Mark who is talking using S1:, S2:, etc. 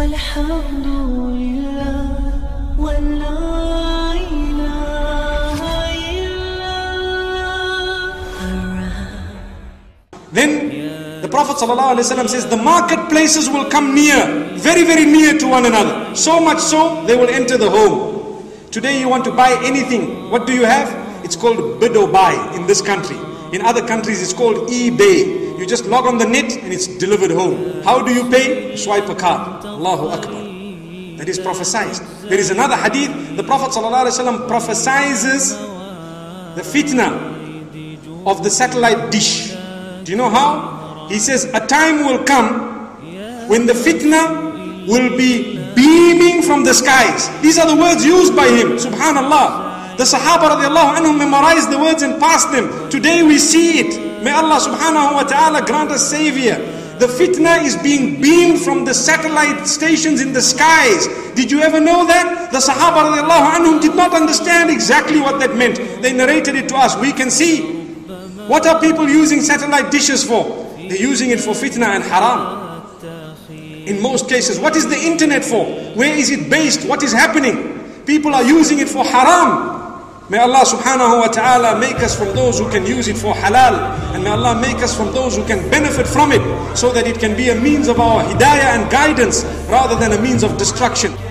S1: والحمد لله ولا إله إلا.
S2: Then the Prophet ﷺ says the marketplaces will come near, very, very near to one another. So much so, they will enter the home. Today you want to buy anything, what do you have? It's called bid or buy in this country. In other countries it's called eBay. You just log on the net and it's delivered home. How do you pay? Swipe a card. Allahu Akbar. That is prophesied. There is another hadith, the Prophet ﷺ prophesizes the fitna of the satellite dish. Do you know how? He says a time will come when the fitna will be beaming from the skies. These are the words used by him. Subhanallah. The Sahaba radiallahu anhum memorized the words and passed them. Today we see it. May Allah subhanahu wa ta'ala grant us savior. The fitna is being beamed from the satellite stations in the skies. Did you ever know that? The Sahaba radiallahu anhum did not understand exactly what that meant. They narrated it to us. We can see. What are people using satellite dishes for? They're using it for fitna and haram. In most cases, what is the internet for? Where is it based? What is happening? People are using it for haram. May Allah subhanahu wa ta'ala make us from those who can use it for halal. And may Allah make us from those who can benefit from it, so that it can be a means of our hidayah and guidance rather than a means of destruction.